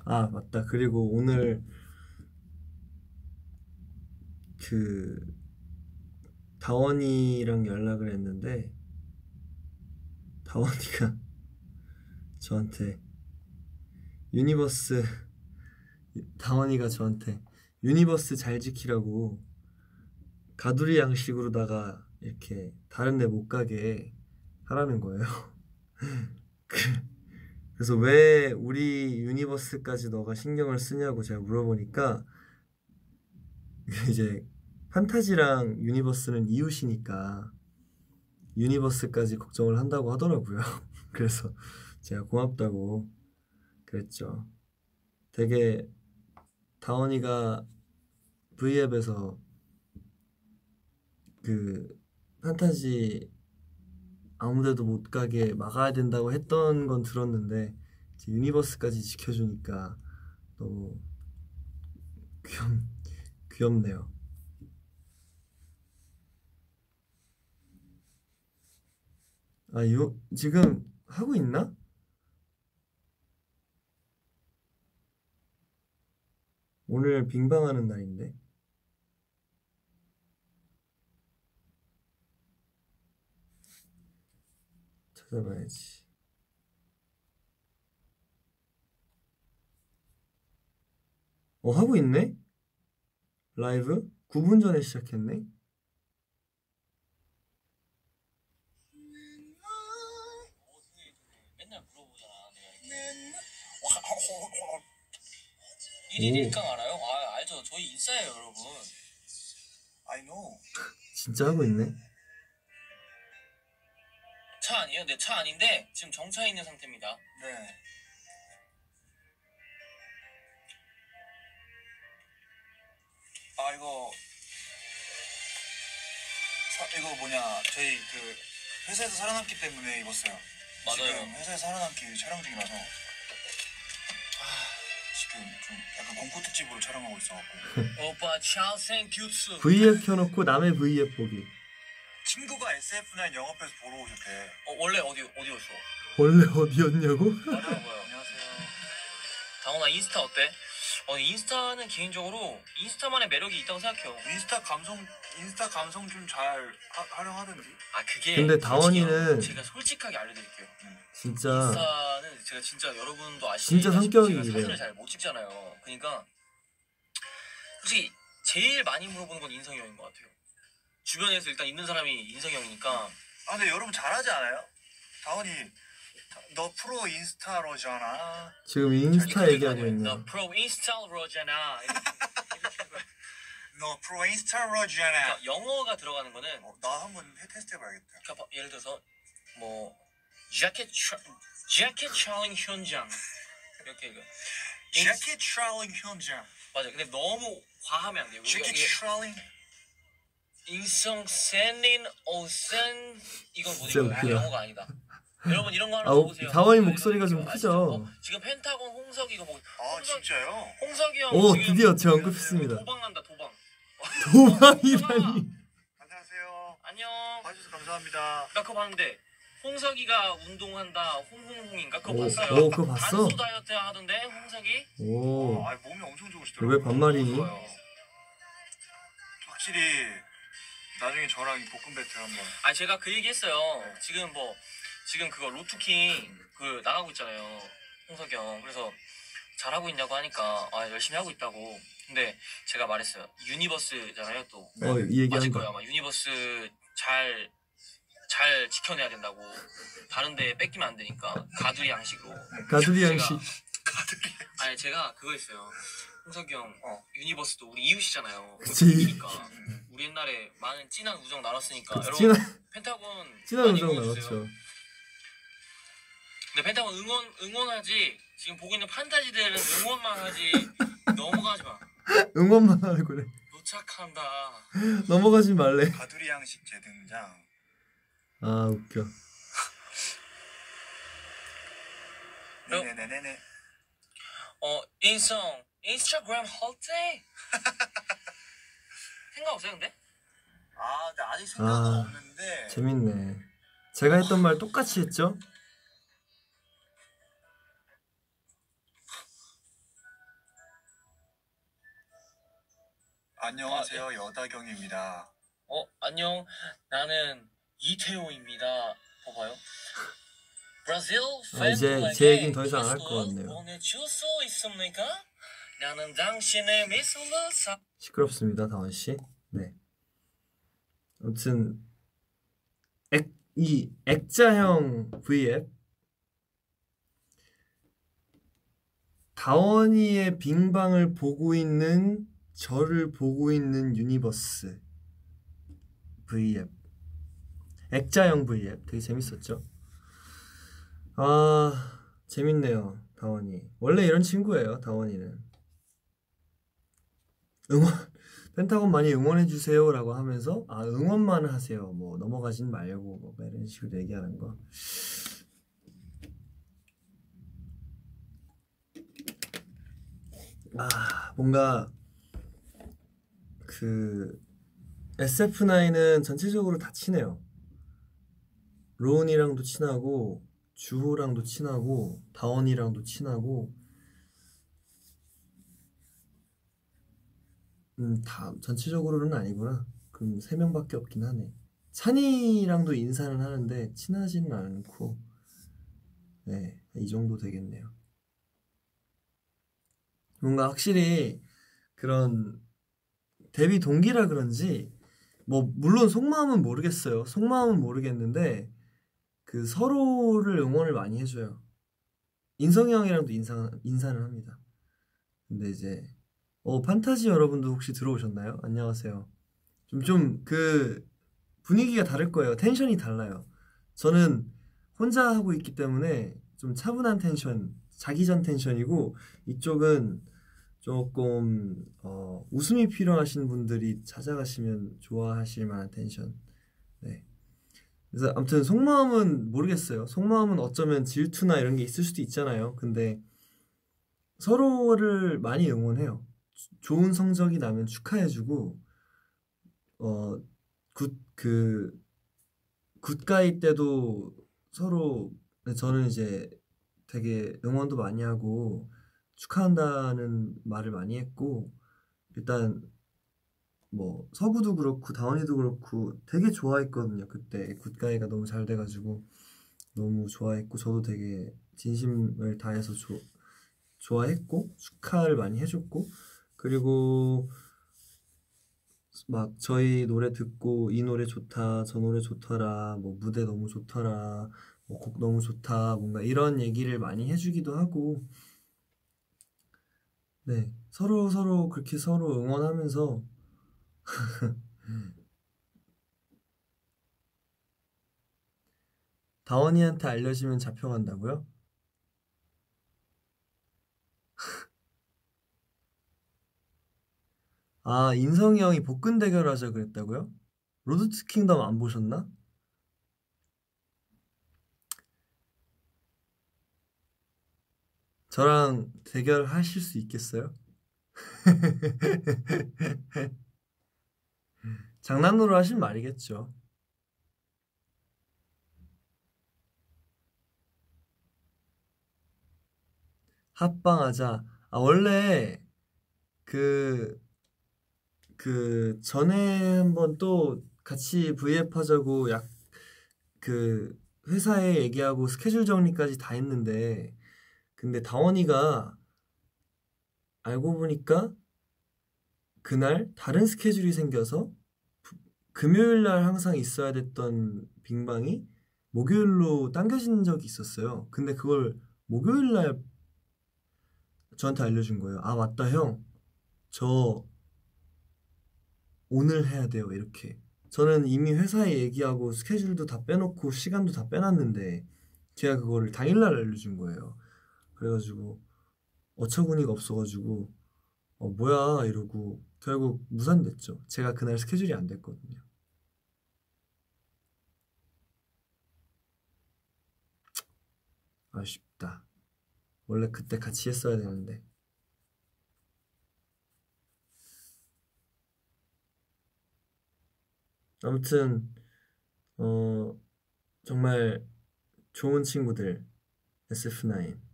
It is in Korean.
아 맞다. 그리고 오늘 그 다원이랑 연락을 했는데 다원이가 저한테 유니버스 다원이가 저한테 유니버스 잘 지키라고 가두리 양식으로다가 이렇게 다른 데 못 가게 하라는 거예요. 그래서 왜 우리 유니버스까지 너가 신경을 쓰냐고 제가 물어보니까 이제 판타지랑 유니버스는 이웃이니까 유니버스까지 걱정을 한다고 하더라고요. 그래서 제가 고맙다고 그랬죠. 되게 다원이가 V앱에서 그 판타지 아무데도 못 가게 막아야 된다고 했던 건 들었는데 이제 유니버스까지 지켜주니까 너무 귀엽네요. 아, 지금 하고 있나? 오늘 빙방하는 날인데. 찾아봐야지. 하고 있네? 라이브? 9분 전에 시작했네? 맨날 물어보잖아. 내가 1일 1강 알아요? 아, 알죠. 저희 인싸예요, 여러분. I know. 진짜 하고 있네? 차 아니에요? 네, 차 아닌데 지금 정차해 있는 상태입니다. 네. 아, 이거 뭐냐, 저희 그 회사에서 살아남기 때문에 입었어요. 맞아요. 지금 회사에서 살아남기 촬영 중이라서 지금 좀 약간 공포 특집으로 촬영하고 있어갖고. 오빠 잘생겼어. V앱 켜놓고 남의 V앱 보기. 친구가 SF9 영업해서 보러 오셨대. 원래 어디였어? 원래 어디였냐고? 말해봐요. 안녕하세요. 당원아, 인스타 어때? 인스타는 개인적으로 인스타만의 매력이 있다고 생각해요. 인스타 감성 좀 잘 활용하던지. 아, 그게 근데 다원이는 제가 솔직하게 알려드릴게요. 진짜 인스타는 제가 진짜 여러분도 아시는 진짜 성격이 제가 사진을 이래요. 잘 못 찍잖아요. 그러니까 솔직히 제일 많이 물어보는 건 인성이 형인 것 같아요. 주변에서 일단 있는 사람이 인성이 형이니까. 아, 근데 여러분 잘하지 않아요? 다원이 너 프로 인스타로잖아. 지금 인스타 얘기하고 있네. 너 프로 인스타로잖아. 너 프로 인스타로잖아. 그러니까 영어가 들어가는 거는 나 한번 테스트 해봐야겠다. 그러니까 예를 들어서 뭐 자켓 촬영 현장 이렇게 이거. 자켓 촬영 현장. 맞아. 근데 너무 과하면 안 돼요. 자켓 촬영. 인성 센인 오센 이건 뭐지? 영어가 아니다. 여러분 이런 거 하나 보세요. 다원이 목소리가 좀 크죠? 지금 펜타곤 홍석이 이거 진짜요? 홍석이 형 오, 지금 드디어 제가 언급했습니다. 도망난다, 도방. 도망이라니. 안녕하세요. 안녕. 봐주셔서 감사합니다. 나 그거 봤는데 홍석이가 운동한다 홍홍홍인가 그거 봤어요. 오, 그거 봤어? 단수 다이어트 하던데 홍석이. 오. 몸이 엄청 좋으시더라고요. 왜 반말이니? 확실히 나중에 저랑 볶음 배틀 한번. 제가 그 얘기했어요. 네. 지금 그거 로투킹 그 나가고 있잖아요. 홍석이 형. 그래서 잘하고 있냐고 하니까 열심히 하고 있다고. 근데 제가 말했어요. 유니버스잖아요, 또. 이 얘기한다. 맞을 거예요. 아마 유니버스 잘 지켜내야 된다고. 다른 데 뺏기면 안 되니까. 가두리 양식으로. 가두리 양식. 제가 그거 했어요. 홍석이 형, 유니버스도 우리 이웃이잖아요. 그치. 우리 옛날에 많은 진한 우정 나눴으니까. 그치, 여러분, 펜타곤 진한 우정 나눴죠. 근데 펜타곤 응원하지. 지금 보고 있는 판타지들은 응원만 하지. 넘어가지 마. 응원만 하고 그래. 노착한다. 넘어가지 말래. 가두리 양식 재등장. 아, 웃겨. 네네네네. 인스타그램 할 때? 생각 없어요, 근데? 근데 아직 생각은 없는데. 재밌네. 제가 했던 말 똑같이 했죠? 안녕하세요, 여다경입니다. 안녕. 나는 이태호입니다. 봐봐요. 브라질 이제 제 얘기는 더 이상 안 할 것 같네요. 보내줄 수 있습니까? 나는 당신의 미소를 시끄럽습니다, 다원 씨. 네. 아무튼 이 액자형 V앱 다원이의 빙방을 보고 있는 저를 보고 있는 유니버스 V앱 액자형 V앱 되게 재밌었죠? 아 재밌네요 다원이 원래 이런 친구예요 다원이는 응원 펜타곤 많이 응원해주세요 라고 하면서 응원만 하세요 뭐 넘어가진 말고 뭐 이런 식으로 얘기하는 거 뭔가 그 SF9은 전체적으로 다 친해요. 로운이랑도 친하고 주호랑도 친하고 다원이랑도 친하고 다 전체적으로는 아니구나. 그럼 3명밖에 없긴 하네. 찬이랑도 인사는 하는데 친하지는 않고 네, 이 정도 되겠네요. 뭔가 확실히 그런 데뷔 동기라 그런지 뭐 물론 속마음은 모르겠어요. 속마음은 모르겠는데 그 서로를 응원을 많이 해줘요. 인성이 형이랑도 인사를 합니다. 근데 이제 판타지 여러분도 혹시 들어오셨나요? 안녕하세요. 좀 그 분위기가 다를 거예요. 텐션이 달라요. 저는 혼자 하고 있기 때문에 좀 차분한 텐션, 자기 전 텐션이고 이쪽은 조금 웃음이 필요하신 분들이 찾아가시면 좋아하실 만한 텐션. 네. 그래서 아무튼 속마음은 모르겠어요. 속마음은 어쩌면 질투나 이런 게 있을 수도 있잖아요. 근데 서로를 많이 응원해요. 좋은 성적이 나면 축하해주고 그 굿가이 때도 서로 저는 이제 되게 응원도 많이 하고 축하한다는 말을 많이 했고 일단 뭐 서구도 그렇고 다원이도 그렇고 되게 좋아했거든요. 그때 굿가이가 너무 잘 돼가지고 너무 좋아했고 저도 되게 진심을 다해서 좋아했고 축하를 많이 해줬고 그리고 막 저희 노래 듣고 이 노래 좋다 저 노래 좋더라 뭐 무대 너무 좋더라 뭐 곡 너무 좋다 뭔가 이런 얘기를 많이 해주기도 하고 네 서로 그렇게 서로 응원하면서 다원이한테 알려지면 잡혀간다고요? 인성이 형이 복근 대결하자 그랬다고요? 로드 투 킹덤 안 보셨나? 저랑 대결하실 수 있겠어요? 장난으로 하신 말이겠죠. 합방하자. 원래 그 전에 한번 또 같이 V앱 하자고 그 회사에 얘기하고 스케줄 정리까지 다 했는데 근데 다원이가 알고 보니까 그날 다른 스케줄이 생겨서 금요일 날 항상 있어야 됐던 빙방이 목요일로 당겨진 적이 있었어요. 근데 그걸 목요일 날 저한테 알려준 거예요. 맞다 형. 저 오늘 해야 돼요. 이렇게. 저는 이미 회사에 얘기하고 스케줄도 다 빼놓고 시간도 다 빼놨는데 제가 그거를 당일날 알려준 거예요. 그래가지고 어처구니가 없어가지고 뭐야 이러고 결국 무산됐죠. 제가 그날 스케줄이 안 됐거든요. 아쉽다. 원래 그때 같이 했어야 되는데. 아무튼 정말 좋은 친구들 SF9